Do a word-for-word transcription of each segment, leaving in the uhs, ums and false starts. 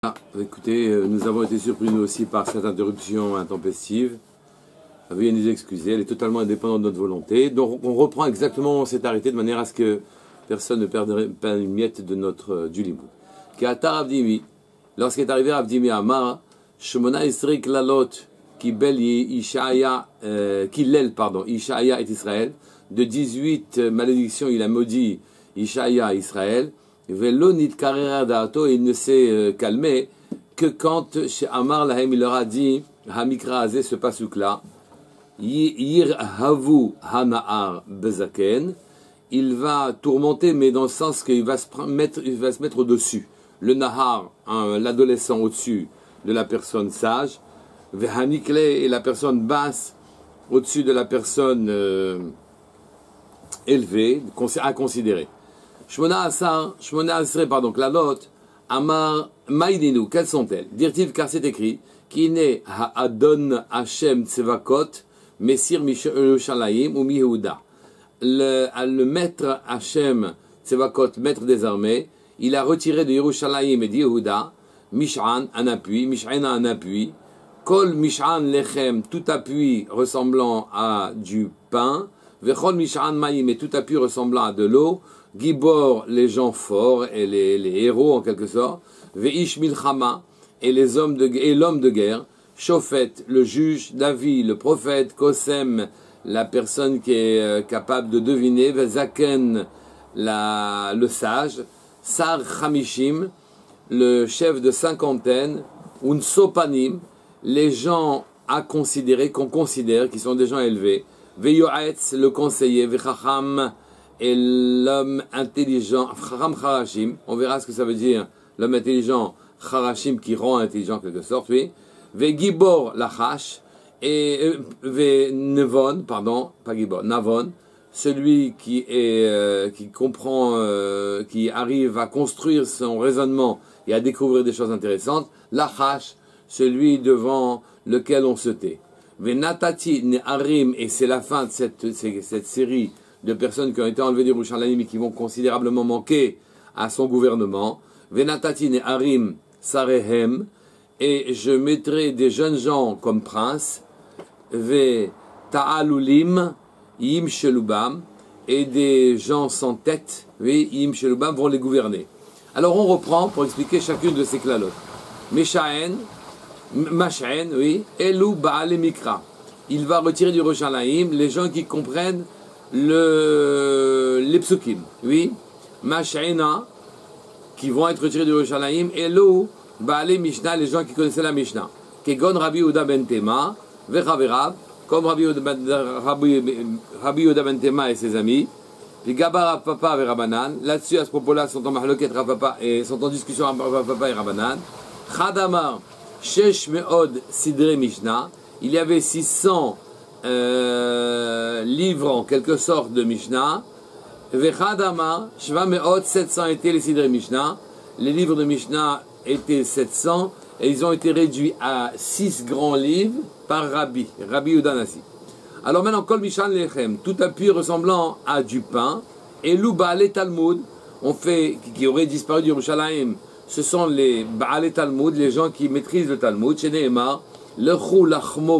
Ah, écoutez, euh, nous avons été surpris nous aussi par cette interruption intempestive. Veuillez nous excuser, elle est totalement indépendante de notre volonté. Donc on reprend exactement cet arrêté de manière à ce que personne ne perde pas une miette de notre euh, du limou. K'atar Avdimi, lorsqu'il est arrivé à Avdimi Amar, Shemona Isrik Lalot, qui bel Ishaïa, qui l'aile, pardon, Ishaïa et Israël, de dix-huit malédictions, il a maudit Ishaïa et Israël. Velo nitkarera da'ato, il ne s'est euh, calmé que quand chez Amar Lahem il leur a dit Hamikra Azeh, ce pasuk là, Yir Havu Hana'ar Bezaken, il va tourmenter, mais dans le sens qu'il va se mettre, il va se mettre au-dessus. Le Nahar, hein, l'adolescent au-dessus de la personne sage, Vehanikle et la personne basse au-dessus de la personne euh, élevée, à considérer. Shmona Asar, Shmona Asre, pardon, Klalot, Amar, Maïdinu, quelles sont-elles? Dirtiv, car c'est écrit, qui n'est Ha'adon Hashem Tsevakot, Messir Mishalayim ou Mihuda. Le, le maître Hashem Tsevakot, maître des armées, il a retiré de Yerushalayim et d'Yehuda, Mish'an, un appui, Mish'ana, un appui, Kol Mish'an Lechem, tout appui ressemblant à du pain, Vechol Mish'an Maïm, et tout appui ressemblant à de l'eau, Gibor, les gens forts et les, les héros en quelque sorte, Veish Milchama, et les hommes de et l'homme de guerre, Shofet, le juge, David, le prophète, Kosem, la personne qui est euh, capable de deviner, Vezaken, la, le sage, Sar Chamishim, le chef de cinquantaine, Unsopanim, les gens à considérer, qu'on considère, qui sont des gens élevés, Veyoetz, le conseiller, Vechacham, et l'homme intelligent, Chacham Charashim, on verra ce que ça veut dire, l'homme intelligent, Charashim, qui rend intelligent en quelque sorte, oui, Ve Gibor Lachash, et Ve Nevon, pardon, pas Gibor, Navon, celui qui est, euh, qui comprend, euh, qui arrive à construire son raisonnement et à découvrir des choses intéressantes, Lachash, celui devant lequel on se tait. Ve Natati Ne'arim, et c'est la fin de cette, cette série de personnes qui ont été enlevées d'Yerushalayim et qui vont considérablement manquer à son gouvernement. Venatati Ne'arim Sarehem, et je mettrai des jeunes gens comme princes. Ve Ta'alulim Yim Shelubam, et des gens sans tête, oui, Yim Shelubam, vont les gouverner. Alors on reprend pour expliquer chacune de ces klalotes. Meshaen, Mashaen, oui, Elu Baale Mikra. Il va retirer du Yerushalayim les gens qui comprennent le, les psukim, oui, Mashaena, qui vont être retirés du Yerushalayim, Elu Baale Mishnah, les gens qui connaissaient la Mishnah. Kegon Rabbi Yehuda ben Tema, Vechaverav, comme Rabbi Yehuda ben Tema et ses amis, les Gabar Rav Papa et Rabbanan, là-dessus, à ce propos-là, sont en mahloket Rav Papa et sont en discussion avec Rav Papa et Rabbanan. Chadamar, Shesh Meod Sidre Mishnah, il y avait six cents euh, livres en quelque sorte de Mishnah. Vechadamar, Shva Meod, sept cents étaient les Sidre Mishnah, les livres de Mishnah étaient sept cents et ils ont été réduits à six grands livres par Rabbi, Rabbi Yehuda Nasi. Alors maintenant, Kol Mishan Lechem, tout appui ressemblant à du pain, et Lou Baale Talmud, on fait, qui aurait disparu du Yerushalayim, ce sont les Baale Talmud, les gens qui maîtrisent le Talmud, chez Nehemar, Lechou Lachmo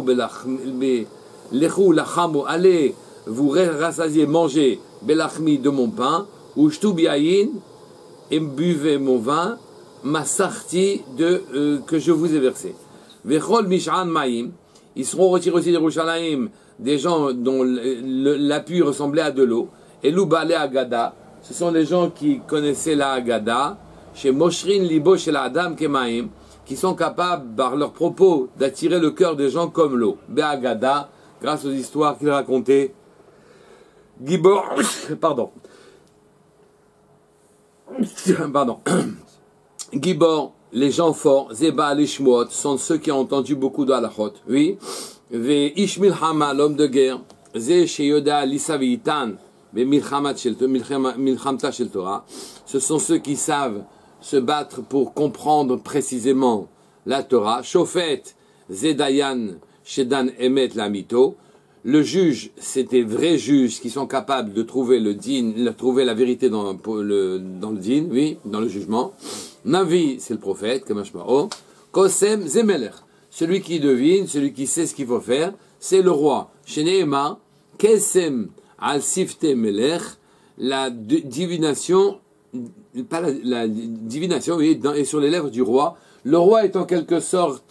Lechou Lachamo, allez vous rassasier, manger Belachmi de mon pain, ou Shtu Biayin, et buvez mon vin, ma sarti de, euh, que je vous ai versé. Vechol Mishan Maïm, ils seront retirés aussi de Yerushalayim, des gens dont l'appui ressemblait à de l'eau, et Loubale Agada, ce sont les gens qui connaissaient la Agada, chez Moshrin Libo, chez la Adam Kemaim, qui sont capables, par leurs propos, d'attirer le cœur des gens comme l'eau. Be'agada, grâce aux histoires qu'il racontait, Gibor, pardon, pardon, Gibor, les gens forts, Zeba Alishmuot, sont ceux qui ont entendu beaucoup de halachot, oui. Ve Ishmil Hama, l'homme de guerre, Ze Sheyoda Lisavitan, Ve Milchamta Shel Torah, ce sont ceux qui savent se battre pour comprendre précisément la Torah. Shofet, Zedayan, Shedan Emet Lamito, le juge, c'est des vrais juges qui sont capables de trouver le din, de trouver la vérité dans le, dans le din, oui, dans le jugement. Navi, c'est le prophète, Kamashmao. Kosem, Zemeler. Celui qui devine, celui qui sait ce qu'il faut faire, c'est le roi. Sheneema, Kesem, al sifte melech, la divination, pas la, la divination, oui, dans, est sur les lèvres du roi. Le roi est en quelque sorte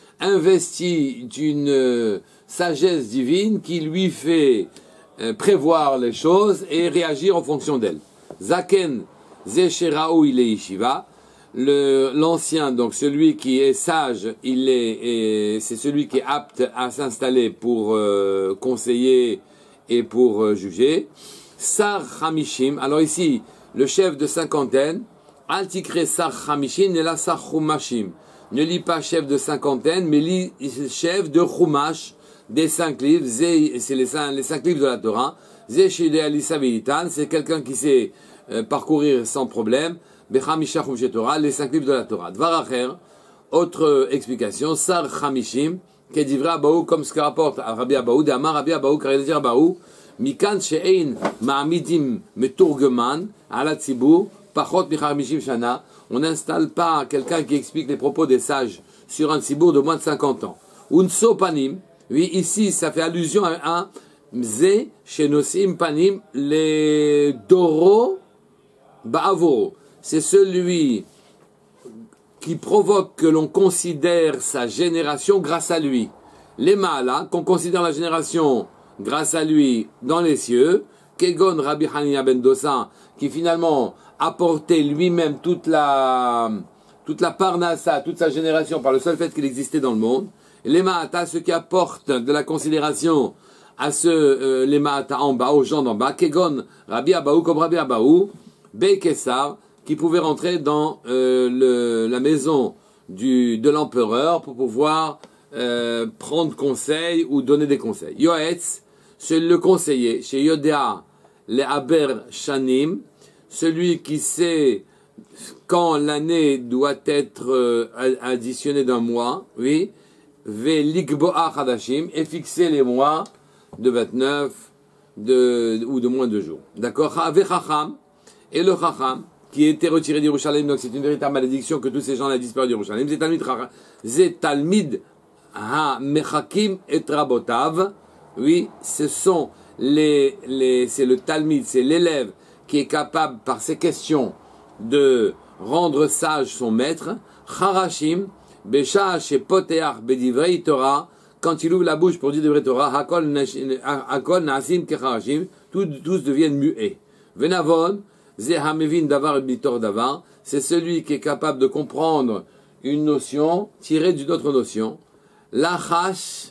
investi d'une euh, sagesse divine qui lui fait euh, prévoir les choses et réagir en fonction d'elles. Zaken Zesheraou il est Yeshiva. L'ancien, donc celui qui est sage, il est, c'est celui qui est apte à s'installer pour euh, conseiller et pour euh, juger. Sar Hamishim. Alors ici, le chef de cinquantaine. Altikre Sar Hamishim et la Sar Chumashim. Ne lis pas chef de cinquantaine, mais lis chef de Chumash, des cinq livres. C'est les cinq, les cinq livres de la Torah. Zé Shide Alisa Veitan, c'est quelqu'un qui sait euh, parcourir sans problème. Bechamisha Chumshe Torah, les cinq livres de la Torah. Dvaracher, autre explication. Sar Chamishim, Kedivra Abaou, comme ce que rapporte Rabbi Abaou, d'Amar Rabbi Abaou, car il dit Abaou, Mikan She'ein Ma'amidim Meturgeman, Ala Tzibur, Pachot Michamishim Shana. On n'installe pas quelqu'un qui explique les propos des sages sur un tzibur de moins de cinquante ans. Unso panim, oui, ici, ça fait allusion à un mze shenosim panim, les doro ba'avoro. C'est celui qui provoque que l'on considère sa génération grâce à lui. Les ma'ala, qu'on considère la génération grâce à lui dans les cieux, Kegon Rabbi Hanina ben Dosa, qui finalement apportait lui-même toute la, toute la parnassa, toute sa génération par le seul fait qu'il existait dans le monde. Et les ma'ata, ceux qui apportent de la considération à ceux, euh, les ma'ata en bas, aux gens d'en bas, Kegon Rabbi Abaou, comme Rabbi Abaou, Bekessar, qui pouvait rentrer dans euh, le, la maison du, de l'empereur pour pouvoir euh, prendre conseil ou donner des conseils. Yoetz, c'est le conseiller, chez Yodea, les Aber Shanim, celui qui sait quand l'année doit être euh, additionnée d'un mois, oui, Ve Likboa Hadashim, et fixer les mois de vingt-neuf de, ou de moins de jours. D'accord? Ve Chacham, et le Chacham, qui était retiré d'Yerushalayim, donc c'est une véritable malédiction que tous ces gens-là disparus d'Yerushalayim. C'est Talmid Chacham, c'est Talmid Ha-Mechakim et Rabotav, oui, ce sont les, les, c'est le Talmid, c'est l'élève qui est capable par ses questions de rendre sage son maître. Charashim, Besha Shepoteach Bedivrei Torah, quand il ouvre la bouche pour dire Divrei Torah, Hakol Nasim Kecharashim, tous deviennent muets. Venavon, Ze Hamevin Davar Bitor Davar, c'est celui qui est capable de comprendre une notion tirée d'une autre notion. Lachash,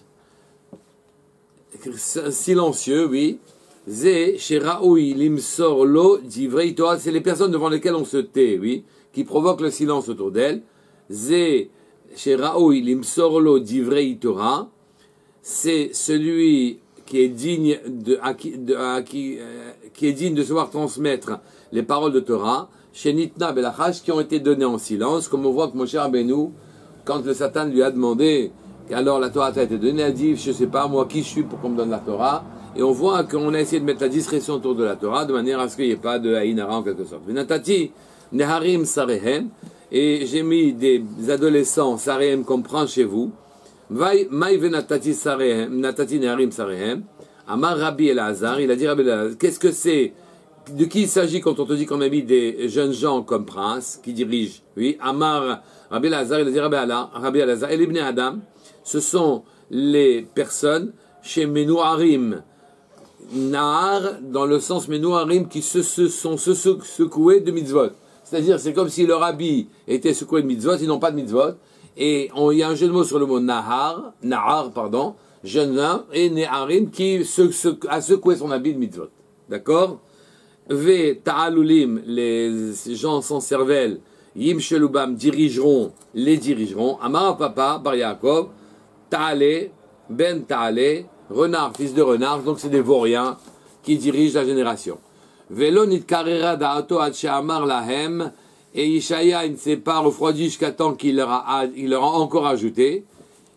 silencieux, oui. Zé, chez Raoui, l'imsor lo, divrei Torah, c'est les personnes devant lesquelles on se tait, oui, qui provoquent le silence autour d'elles. Zé, chez Raoui, l'imsor lo, divrei Torah, c'est celui qui est digne de, à qui, de, à qui, euh, qui est digne de savoir transmettre les paroles de Torah, chez Nitna Belachash, qui ont été données en silence, comme on voit que Moshe Rabbeinu, quand le Satan lui a demandé, alors la Torah t'a été donnée, a dit, je ne sais pas moi qui je suis pour qu'on me donne la Torah. Et on voit qu'on a essayé de mettre la discrétion autour de la Torah de manière à ce qu'il n'y ait pas de haïnara en quelque sorte. Venatati neharim sarehem, et j'ai mis des adolescents sarehem comme prend chez vous. Vai mai venatati sarehem, natati neharim sarehem. Amar Rabbi Elazar, il a dit Rabbi Elazar, qu'est-ce que c'est? De qui il s'agit quand on te dit qu'on a mis des jeunes gens comme princes qui dirigent? Oui, Amar Rabbi Elazar, il a dit Rabbi Elazar, et l'Ibn Adam, ce sont les personnes chez Menouarim, Nahar, dans le sens Menouarim, qui se, se sont se secoués de mitzvot. C'est-à-dire, c'est comme si leur habit était secoué de mitzvot, ils n'ont pas de mitzvot. Et on, il y a un jeu de mots sur le mot Nahar, Nahar, pardon, jeune homme, et Neharim, qui se, se, a secoué son habit de mitzvot. D'accord? Ve Ta'alulim, les gens sans cervelle, Yim Shelubam, dirigeront, les dirigeront. Amar Papa, Bar Yaakov, Ta'ale, Ben Ta'ale, renard, fils de renard, donc c'est des vauriens qui dirigent la génération. Velo nitkarera da'ato ad she'amar lahem, et Ishaïa, il ne s'est pas refroidi jusqu'à temps qu'il leur a, il leur a encore ajouté.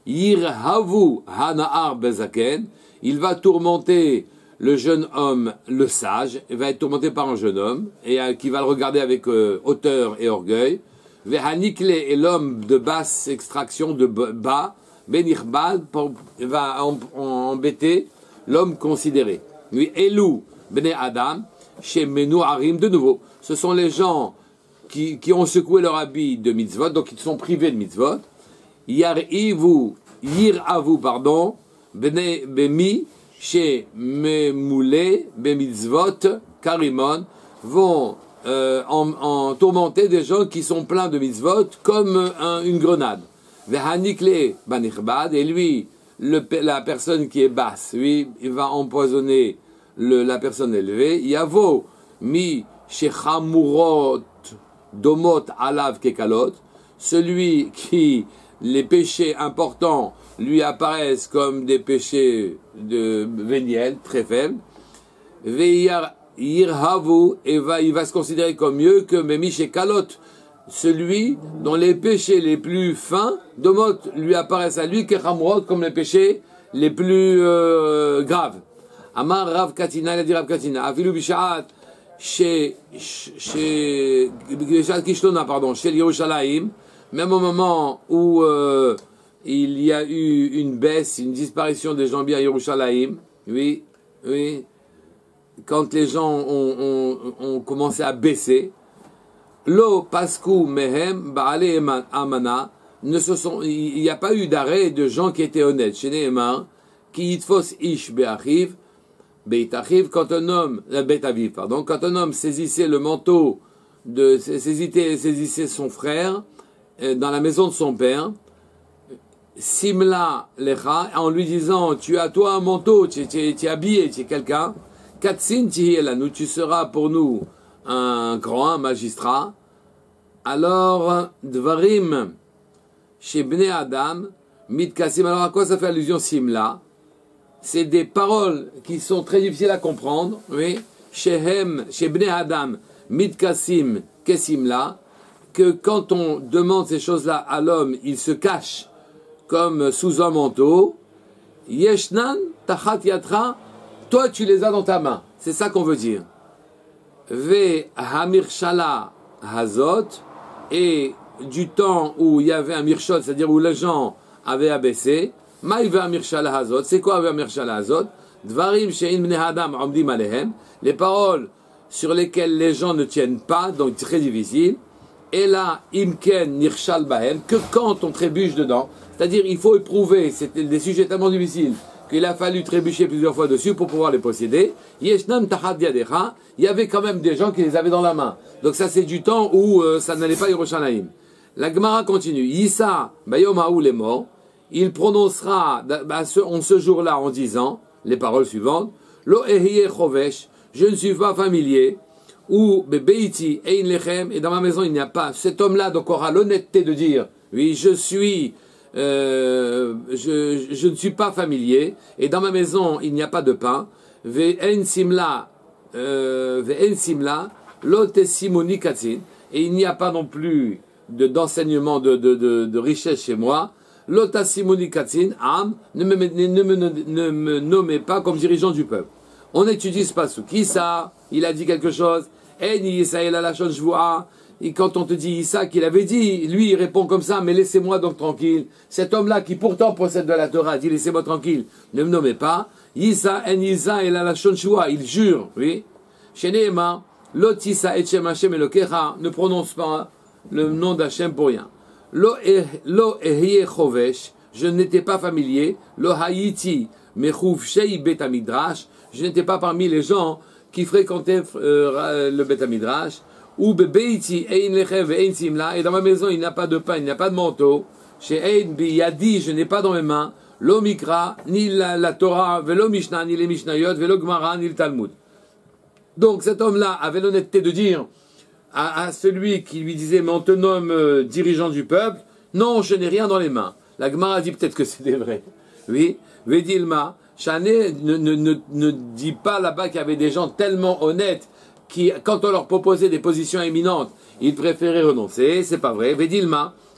Yirhavu Hana'ar Bezaken, il va tourmenter le jeune homme, le sage, il va être tourmenté par un jeune homme, et euh, qui va le regarder avec euh, hauteur et orgueil. Vehanikle est l'homme de basse extraction, de bas, Benirbal va en, en, embêter l'homme considéré. Lui, Elou, Bene Adam, chez Menou Harim, de nouveau, ce sont les gens qui, qui ont secoué leur habit de mitzvot, donc ils sont privés de mitzvot. Yarivu, Yiravu, pardon, Bene Bemi, chez Memoulé, Bemitzvot, Karimon, vont euh, en, en tourmenter des gens qui sont pleins de mitzvot comme un, une grenade. Vehanikle Banirbad, et lui, le, la personne qui est basse, lui, il va empoisonner le, la personne élevée. Yavo, mi Shechamurot, Domot, Alav, Kekalot, celui qui, les péchés importants, lui apparaissent comme des péchés de véniel, très faibles. Veir Yirhavu, et va, il va se considérer comme mieux que Memi Shekalot, celui dont les péchés les plus fins, Domot, lui apparaissent à lui, Kechamurot, comme les péchés les plus euh, graves. Amar Rav Katina, il a dit Rav Katina, Afilu Bishaat, chez, chez, Bishaat Kishlona, pardon, chez Yerushalayim, même au moment où euh, il y a eu une baisse, une disparition des gens bien à Yerushalayim, oui, oui, quand les gens ont, ont, ont commencé à baisser, Lo pasku mehem baale amana, ne se sont, il n'y a pas eu d'arrêt de gens qui étaient honnêtes. Chez Nehemar, qui yitfos ish be'achiv, be'itachiv, quand un homme, be'taviv, pardon, quand un homme saisissait le manteau de, saisissait, saisissait son frère, dans la maison de son père, simla lecha, en lui disant, tu as toi un manteau, tu, tu, tu es habillé, tu es quelqu'un, katsin tihielanu, tu seras pour nous un grand, un magistrat. Alors, dvarim, chez Bnei Adam, mitkasim, alors à quoi ça fait allusion simla? C'est des paroles qui sont très difficiles à comprendre, oui, shehem, chez Bnei Adam, mitkasim, kesimla, que quand on demande ces choses-là à l'homme, il se cache comme sous un manteau. Yeshnan, tachat yatra, toi tu les as dans ta main. C'est ça qu'on veut dire. Ve hamirshala hazot, et du temps où il y avait un mirshot, c'est-à-dire où les gens avaient abaissé. Maïve hamirshala hazot, c'est quoi hamirshala hazot? Dvarim she'in bnei adam omdim alehem, les paroles sur lesquelles les gens ne tiennent pas, donc très difficile. Et là, imken nirshal bahem, que quand on trébuche dedans, c'est-à-dire il faut éprouver, c'était des sujets tellement difficiles qu'il a fallu trébucher plusieurs fois dessus pour pouvoir les posséder. Yeshnam tahad yadecha, il y avait quand même des gens qui les avaient dans la main. Donc ça c'est du temps où euh, ça n'allait pas Yerushalayim. La Gemara continue. Yissa bayom haou les morts, il prononcera en ce jour-là en disant les paroles suivantes, lo ehiye chovesh, je ne suis pas familier, ou bebeiti ein lechem, et dans ma maison il n'y a pas. Cet homme-là donc aura l'honnêteté de dire, oui je suis Euh, je, je ne suis pas familier, et dans ma maison il n'y a pas de pain. Ve'en simla, euh, ve'en simla, lote simoni katzin, et il n'y a pas non plus de, d'enseignement de, de, de, de richesse chez moi. Lota simoni katzin, am, ne me, ne, me, ne me nommez pas comme dirigeant du peuple. On étudie ce passou. Qui ça? Il a dit quelque chose. En Yisraël a la chose joua. Et quand on te dit Isaac, il avait dit, lui il répond comme ça, mais laissez-moi donc tranquille. Cet homme-là qui pourtant possède de la Torah dit laissez-moi tranquille, ne me nommez pas. Yisa en Yisa el la shonshua, il jure, oui. Chez Nehema, lotisa et Shem Hashem elokecha, ne prononce pas le nom d'Hachem pour rien. Lo ehye chovesh, je n'étais pas familier. Lo hayiti mechuv shei bet midrash, je n'étais pas parmi les gens qui fréquentaient euh, le bet midrash. Ou bebeiti ein lechem ve'ein simla, et dans ma maison il n'y a pas de pain, il n'y a pas de manteau. Chez ein biyadi, je n'ai pas dans mes mains lo mikra, ni la, la Torah, velo mishnah, ni les mishnayot, velo gemara, ni le Talmud. Donc cet homme-là avait l'honnêteté de dire à, à celui qui lui disait mais on te nomme euh, dirigeant du peuple, non, je n'ai rien dans les mains. La Gemara dit peut-être que c'était vrai. Oui, Vedilma, Chané ne, ne, ne, ne dit pas là-bas qu'il y avait des gens tellement honnêtes qui, quand on leur proposait des positions éminentes, ils préféraient renoncer. C'est pas vrai. Vedilma,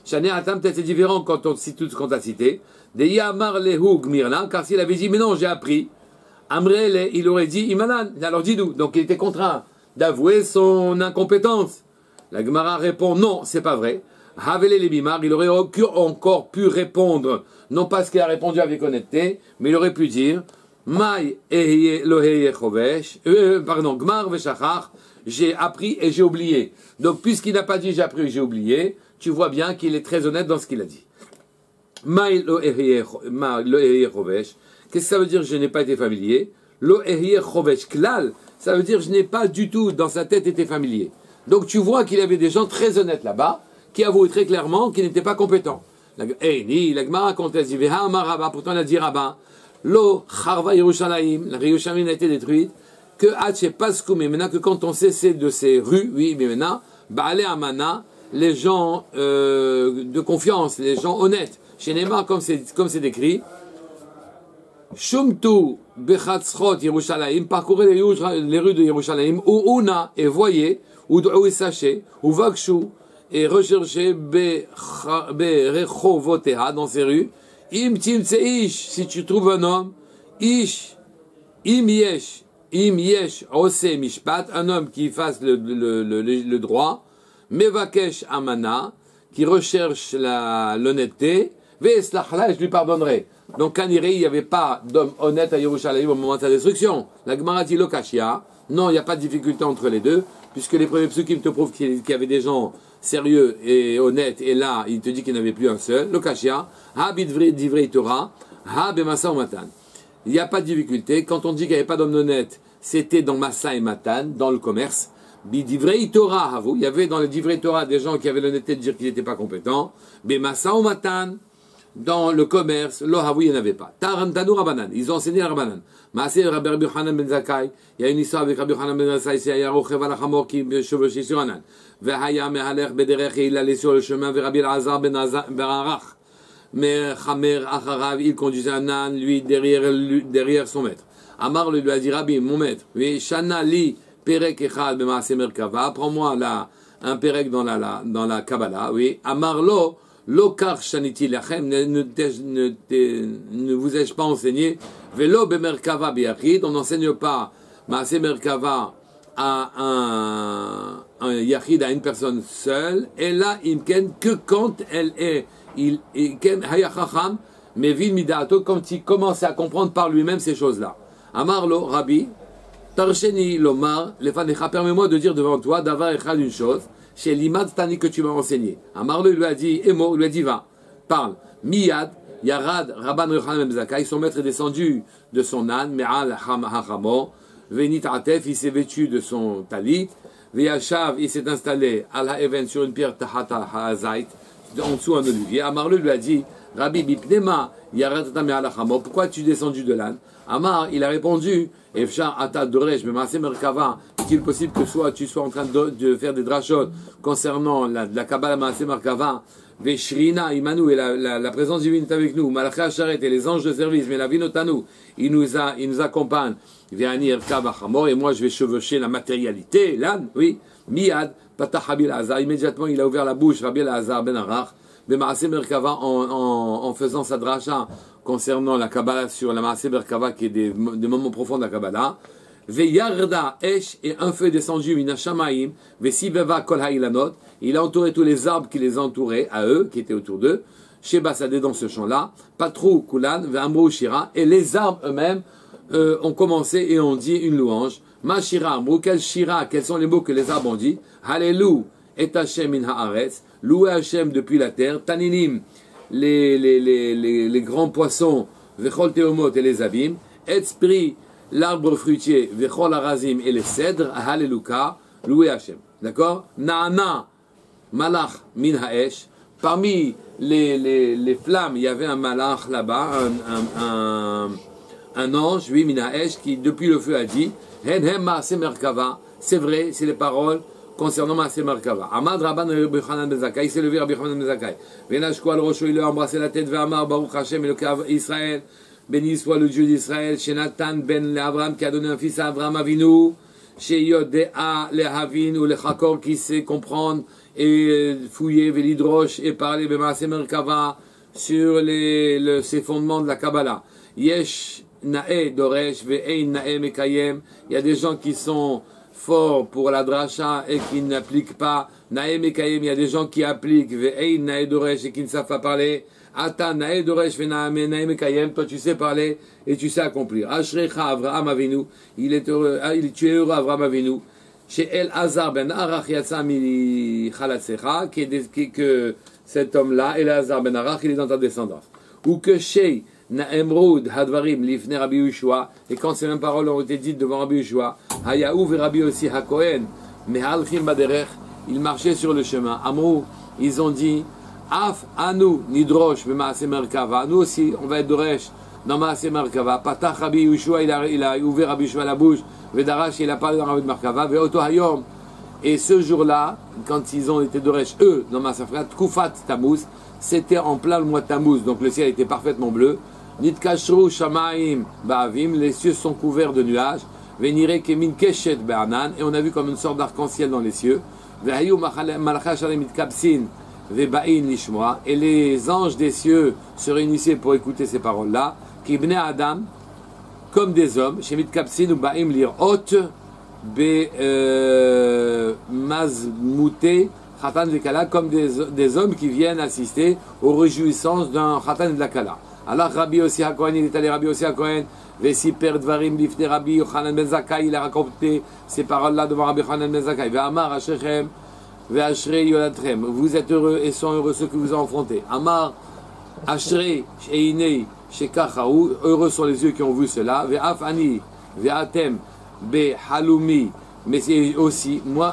Shane Atam, peut-être c'est différent quand on cite tout ce qu'on t'a cité. De Yamar Lehu Gmirna, car s'il avait dit, mais non, j'ai appris. Amrele, il aurait dit, Imanan. Alors dis-nous. Donc il était contraint d'avouer son incompétence. La Gemara répond, non, c'est pas vrai. Havele le Bimar, il aurait encore pu répondre, non pas ce qu'il a répondu avec honnêteté, mais il aurait pu dire, Maï ehye loheye chovesh, euh, pardon, Gmar veshachar, j'ai appris et j'ai oublié. Donc, puisqu'il n'a pas dit j'ai appris et j'ai oublié, tu vois bien qu'il est très honnête dans ce qu'il a dit. Maï loheye chovesh, qu'est-ce que ça veut dire je n'ai pas été familier? Loheye chovesh klal, ça veut dire je n'ai pas du tout dans sa tête été familier. Donc, tu vois qu'il y avait des gens très honnêtes là-bas, qui avouaient très clairement qu'ils n'étaient pas compétents. Eh, ni, la Gemara compte, pourtant elle a dit Rabbin, Lo Charva Yerushalayim, la Yerushalayim a été détruite, que Hache Paskou, mais maintenant que quand on cessait de ces rues, oui, mais maintenant, Baale Amana, les gens euh, de confiance, les gens honnêtes, chez Neymar, comme c'est, comme c'est décrit, Shumtu Bechatzchot Yerushalayim, parcourez les, les rues de Yerushalayim, ou Una, et voyez, ou et sachez, ou Vakshu, et recherchez Berechovoteha, dans ces rues, Im timtse ish, si tu trouves un homme, ish, im yesh, im yesh, ose mishpat, un homme qui fasse le, le, le, le, le droit, mevakesh amana, qui recherche la, l'honnêteté, ve'eslachla, et je lui pardonnerai. Donc, Kaniré, il n'y avait pas d'homme honnête à Yerushalayim au moment de sa destruction. La Gemara dit Lokashia, non, il n'y a pas de difficulté entre les deux, puisque les premiers psukim te prouvent qu'il y avait des gens sérieux et honnête, et là, il te dit qu'il n'y en avait plus un seul. Le Kashia, ha divrei Torah, ha bemasa matan. Il n'y a pas de difficulté. Quand on dit qu'il n'y avait pas d'homme honnête, c'était dans Massa et Matan, dans le commerce. Bidivrei Torah, havu. Il y avait dans le divrei Torah des gens qui avaient l'honnêteté de dire qu'ils n'étaient pas compétents. Bemasa matan, dans le commerce, lo havu, il n'y en avait pas. Tarantanu Rabbanan, ils ont enseigné à Rabbanan. Maaseh Rabbi Yochanan ben Zakkai, il y a une histoire avec Rabbi Yochanan ben Zakkai, c'est Yarochev al Hamor qui chevauchait sur Anan. Vehaya mehalech bederech, il allait sur le chemin vers Rabbi Elazar ben Arach. Mais Chamer Acharav, il conduisait Anan, lui, derrière, lui, derrière son maître. Amar lui a dit, Rabbi, mon maître, oui, Shana li perek echad b'maaseh merkava, apprends-moi la, un perek dans la, la, dans la Kabbalah, oui. Amar lo, Lokar shaniti lachem, ne, ne, ne, ne vous ai-je pas enseigné, velo bemerkava biachid, on n'enseigne pas maaseh merkava à un, un yachid, à une personne seule, et là, imken, que quand elle est, il, imken, hayachacham, mais vin midato, quand il commence à comprendre par lui-même ces choses-là. Amarlo, Rabbi, tarsheni lomar, lefanecha, permets-moi de dire devant toi, d'avoir echad une chose, chez l'imad tani que tu m'as enseigné. Amarlo lui a dit, Emo, lui a dit, va, parle. Miyad, Yarad, Rabban Yochanan ben Zakkai, son maître est descendu de son âne, Me'al hachamo, Venit atef, il s'est vêtu de son talit, Veyashav, il s'est installé à la even sur une pierre tahata ha'azait, en dessous un olivier. Amarlo lui a dit, Rabbi, bipnema, Yarad me'al hachamo, pourquoi es-tu descendu de l'âne? Amar, il a répondu, Efshar ata doresh, mais maaseh merkava, est-il possible que soit, tu sois en train de, de faire des drachot concernant la, la Kabbalah maaseh merkava, Veshrina imanu, et la, la, la présence divine est avec nous, Malacha Asharet et les anges de service, mais la vinotanu, il nous a, il nous accompagne, Ve'ani erkav achamor, et moi je vais chevaucher la matérialité, l'âne, oui, Miyad, patah Rabbi Elazar, immédiatement il a ouvert la bouche, Rabbi Elazar ben Arach, B'maaseh merkava, en, en, en faisant sa dracha concernant la Kabbalah sur la maaseh merkava qui est des, des moments profonds de la Kabbalah. Ve'yarda esh, et un feu descendu, mina shamaim, ve'sibeva kol ha'ilanot, il a entouré tous les arbres qui les entouraient, à eux, qui étaient autour d'eux, Sheba Sadeh dans ce champ-là, Patrou Kulan, ve'amrou shira, et les arbres eux-mêmes euh, ont commencé et ont dit une louange. Ma shira amrou, quel shira, quels sont les mots que les arbres ont dit? Hallelujah, et Hashem min haaretz, louez Hashem depuis la terre, Taninim, les, les, les, les, les grands poissons, Vechol Teomot et les abîmes, Etspri, l'arbre fruitier, Vechol Arazim et les cèdres, Hallelujah, louez Hashem. D'accord? Naana, Malach min haesh, parmi les, les, les flammes, il y avait un malach là-bas, un, un, un, un ange, oui, min haesh, qui depuis le feu a dit, Hen hem maaseh merkava, c'est vrai, c'est les paroles concernant maaseh merkava. Amad Rabban Rabbi Yochanan ben Zakkai, il s'est levé Rabbi Yochanan ben Zakkai. Venashko al rosho, il lui a embrassé la tête, ve'amar Baruch Hashem, Elokav Israël, béni soit le Dieu d'Israël, Shenatan ben Abraham, qui a donné un fils à Abraham Avinu, chez Yodéa, les Havin ou les Chakor qui sait comprendre et fouiller, Velidrosh et parler, Bemaase Merkava, sur les, le, ces fondements de la Kabbalah. Yesh Nae Doresh, Ve'ein Nae Mekayem. Il y a des gens qui sont forts pour la dracha et qui n'appliquent pas. Nae Mekayem, il y a des gens qui appliquent, Ve'ein Nae Doresh et qui ne savent pas parler. Ata Nae Doresh Ve'nae Mekayem, toi tu sais parler et tu sais accomplir. Ashrecha Avraham Avinu, il est heureux, il, tu es heureux Avraham Avinu. Chez El Hazar ben Arach Yatsa mi Chalatsecha, que cet homme-là, El Hazar ben Arach, il est dans ta descendance. Ou que chez Naemrud Hadvarim Lifne Rabbi Yehoshua, et quand ces mêmes paroles ont été dites devant Rabbi Yehoshua, Hayaou et Rabbi aussi Hakohen, Mehalchim Baderech, ils marchaient sur le chemin. Amrou, ils ont dit, Af Anu Nidrosh Bemaase Merkava, nous aussi, on va être Doresh dans Maase Merkava. Patach Rabbi Yehoshua, il a, il a ouvert Rabbi Yehoshua la bouche, Vedarash, il a parlé dans Rabbi Merkava, Veoto Hayom. Et ce jour-là, quand ils ont été Doresh, eux, dans Maase Merkava, Tkufat Tammuz, c'était en plein le mois de Tammuz, donc le ciel était parfaitement bleu. Nitkashru Shamaim Ba'avim, les cieux sont couverts de nuages. Venire Kemin Keshet Be'anan, et on a vu comme une sorte d'arc-en-ciel dans les cieux. Vehayu Malachai Shalem Mitkabsin Ve'ba'in Lishmoa, et les anges des cieux se réunissaient pour écouter ces paroles-là. Kibne Adam, comme des hommes, chez Mitkabsin ou Ba'im Lirot Be Mazmouté Khatan Vekala, comme des, des hommes qui viennent assister aux réjouissances d'un Khatan de la Kala. Alors Rabbi Yossi HaKohen, il est allé Rabbi Yossi HaKohen, Vesiper Dvarim Lifne Rabbi Yochanan Ben Zakkai, il a raconté ces paroles-là devant Rabbi Yochanan Ben Zakkai. Ve'amar Ashrechem, Ve'ashrei Yoladchem, vous êtes heureux et sont heureux ceux que vous ont affrontés. Amar Ashrei Sheinei Shekachaou, heureux sont les yeux qui ont vu cela. Ve'af Ani, Ve'atem Be'halumi, mais c'est aussi moi,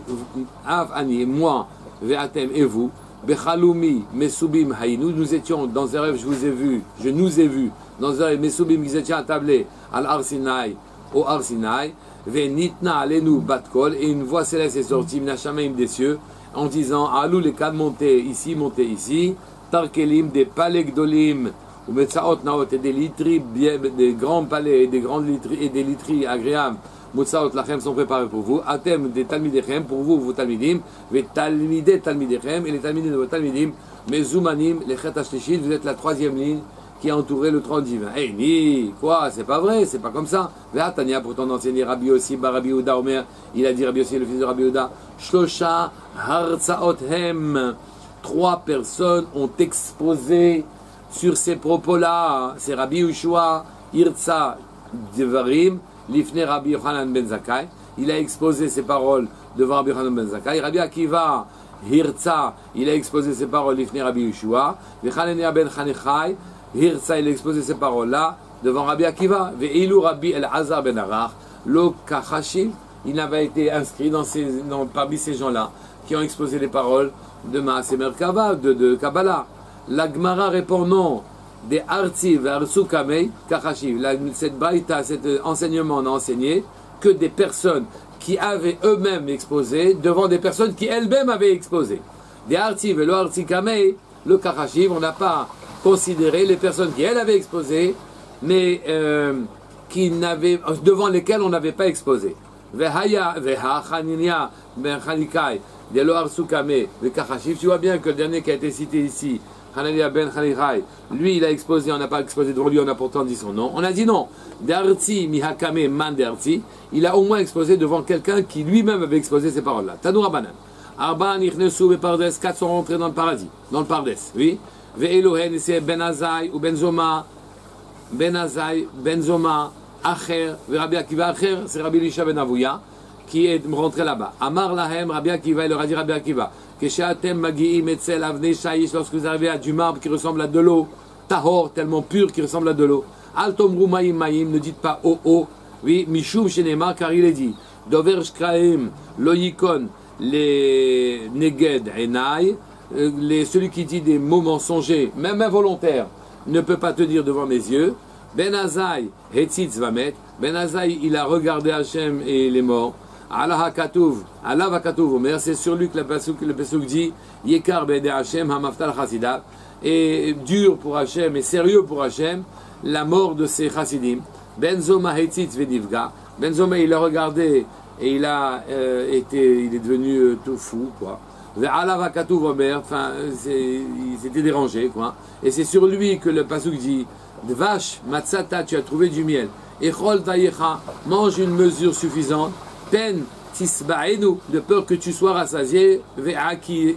Af Ani, moi, Ve'atem et vous. Bechalumi, Mesubim, Haïnou, nous étions dans un rêve, je vous ai vu, je nous ai vu, dans un rêve, Mesubim, ils étaient attablés, al Arsinaï, au Arsinaï, Venitna, alenu, Batkol, et une voix céleste est sortie, Minashamaim des cieux, en disant, Alou, les cas, montez ici, montez ici, Tarkelim, des palais gdolim, ou Metsaot Naot, et des litris, des grands palais, et des grandes litries, et des litries agréables, Mutsaot lachem sont préparés pour vous. Atem des talmidechem pour vous, vos talmidim. Ve talmidei talmidechem et les talmidim de vos talmidim. Mais zumanim, les chet hashlichit, vous êtes la troisième ligne qui a entouré le trône divin. Eh, ni, quoi, c'est pas vrai, c'est pas comme ça. Ve atania, pourtant d'enseigner Rabbi Yossi, bar Rabbi Yehuda, Omer, il a dit Rabbi Yossi, le fils de Rabbi Yehuda, Shlosha hartzaot hem. Trois personnes ont exposé sur ces propos-là. C'est Rabbi Yehoshua, Irtza, Devarim, Lifne Rabbi Yochanan Ben Zakkai, il a exposé ses paroles devant Rabbi Yochanan Ben Zakkai. Rabbi Akiva Hirtza, il a exposé ses paroles Lifne Rabbi Yehoshua. Vechanania Ben Chanechai, Hirtza, il a exposé ses paroles là devant Rabbi Akiva. Ve'ilu Rabbi El Hazar Ben Arach, Lo Kachashim, il n'avait été inscrit dans ces, dans, parmi ces gens-là qui ont exposé les paroles de Maase Merkava, de, de Kabbalah. La Gemara répond non. Des Artiv, Arsu Kamei, Kachashiv. Cette baïta, cet enseignement n'a enseigné que des personnes qui avaient eux-mêmes exposé devant des personnes qui elles-mêmes avaient exposé. Des Artiv et le Arsi Kamei, le Kachashiv, on n'a pas considéré les personnes qui elles avaient exposé, mais euh, qui n'avaient, devant lesquelles on n'avait pas exposé. Vehaya, Veha, Chaninia, Ben Chanikai, de lo Arsu Kamei, le Kachashiv. Tu vois bien que le dernier qui a été cité ici, Hanania Ben Khalirai, lui il a exposé, on n'a pas exposé devant lui, on a pourtant dit son nom. On a dit non. D'Arti Mihakame Man d'Arti, il a au moins exposé devant quelqu'un qui lui-même avait exposé ces paroles-là. Tanoura Banan. Arban Ichnesu et Pardes, quatre sont rentrés dans le paradis, dans le Pardes, oui. Ve'elohen, c'est Ben Azai ou Ben Zoma, Ben Azai, Ben Zoma, Acher, Rabbi Akiva Acher, c'est Rabbi Elisha Ben Avouya, qui est rentré là-bas. Amar Lahem, Rabbi Akiva, il leur a dit Rabbi Akiva. Lorsque vous arrivez à du marbre qui ressemble à de l'eau, tahor, tellement pur qui ressemble à de l'eau. Altomru maïm maïm, ne dites pas oh oh. Oui, mishum shenema, car il est dit. Dover shkraim, loyikon, les neged enai, celui qui dit des mots mensongers, même involontaires, ne peut pas te dire devant mes yeux. Ben Azai, hetzitz vamet. Ben Azai, il a regardé Hachem et il est mort. Allah hakatuv, Allah hakatuv, mais c'est sur lui que le Pesuk, le Pesuk dit Yekar bede Hashem hamaftal chasidav, et dur pour Hashem et sérieux pour Hashem la mort de ses chassidim. Benzoma hetzitz vedivga, Benzoma il a regardé et il a euh, été, il est devenu euh, tout fou, quoi. Enfin, il s'était dérangé, quoi. Et c'est sur lui que le pasuk dit, vache, matzata, tu as trouvé du miel. Echol tayecha, mange une mesure suffisante. Pen tisbaenu, de peur que tu sois rassasié. Ve'aki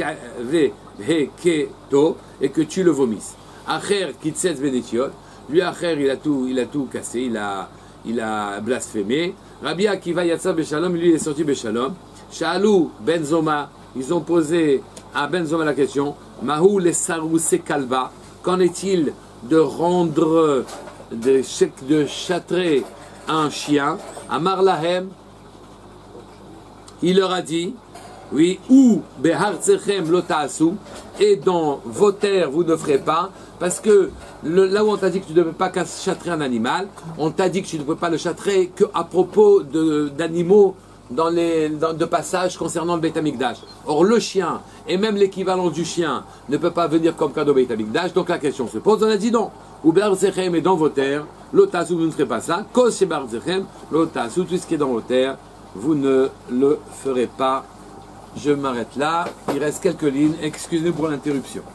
ve'keto, et que tu le vomisses. Acher kitsetz benetiot. Lui, Acher, il a tout, il a tout cassé, il a, il a blasphémé. Rabbi Akiva yatsa beshalom, lui, il est sorti beshalom. Shalou benzoma. Ils ont posé à Benzoma la question, Mahou les sarou kalba, qu'en est-il de rendre, de, de châtrer un chien? Amar lahem, il leur a dit, oui, ou behartzechem lotasu, et dans vos terres vous ne ferez pas, parce que le, là où on t'a dit que tu ne peux pas châtrer un animal, on t'a dit que tu ne peux pas le châtrer qu'à propos d'animaux dans les dans, de passage concernant le Beit Hamikdash. Or le chien et même l'équivalent du chien ne peut pas venir comme cadeau Beit Hamikdash. Donc la question se pose. On a dit non. Ou berzechem est dans vos terres. L'otasu vous ne ferez pas ça. Kos chez berzechem. L'otasu tout ce qui est dans vos terres vous ne le ferez pas. Je m'arrête là. Il reste quelques lignes. Excusez-moi pour l'interruption.